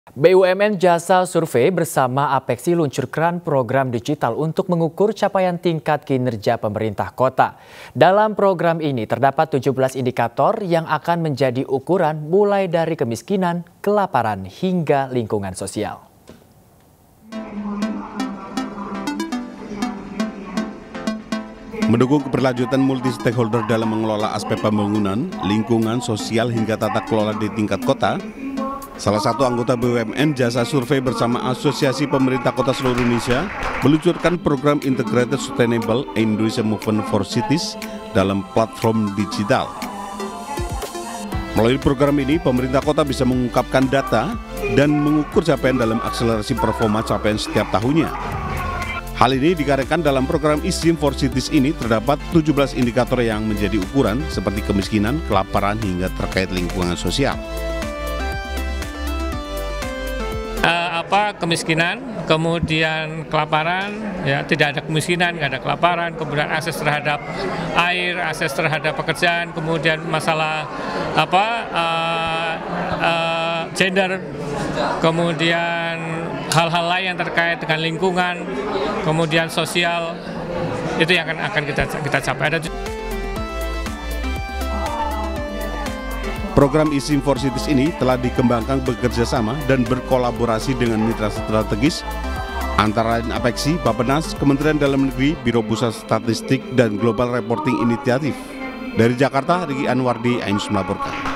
BUMN Jasa Survei bersama Apexi luncurkan program digital untuk mengukur capaian tingkat kinerja pemerintah kota. Dalam program ini terdapat 17 indikator yang akan menjadi ukuran mulai dari kemiskinan, kelaparan, hingga lingkungan sosial. Mendukung keberlanjutan multi-stakeholder dalam mengelola aspek pembangunan, lingkungan, sosial, hingga tata kelola di tingkat kota, salah satu anggota BUMN Jasa Survei bersama Asosiasi Pemerintah Kota seluruh Indonesia meluncurkan program Integrated Sustainable Indonesia Movement for Cities dalam platform digital. Melalui program ini, pemerintah kota bisa mengungkapkan data dan mengukur capaian dalam akselerasi performa capaian setiap tahunnya. Hal ini dikarenakan dalam program ISIM for Cities ini terdapat 17 indikator yang menjadi ukuran seperti kemiskinan, kelaparan, hingga terkait lingkungan sosial. Kemiskinan, kemudian kelaparan, ya tidak ada kemiskinan, nggak ada kelaparan, kemudian akses terhadap air, akses terhadap pekerjaan, kemudian masalah gender, kemudian hal-hal lain yang terkait dengan lingkungan, kemudian sosial, itu yang akan kita capai. Program ISIM for Cities ini telah dikembangkan bekerja sama dan berkolaborasi dengan mitra strategis antara lain Apexi, Bappenas, Kementerian Dalam Negeri, Biro Pusat Statistik, dan Global Reporting Initiative. Dari Jakarta, Riki Anwardi, Ainus melaporkan.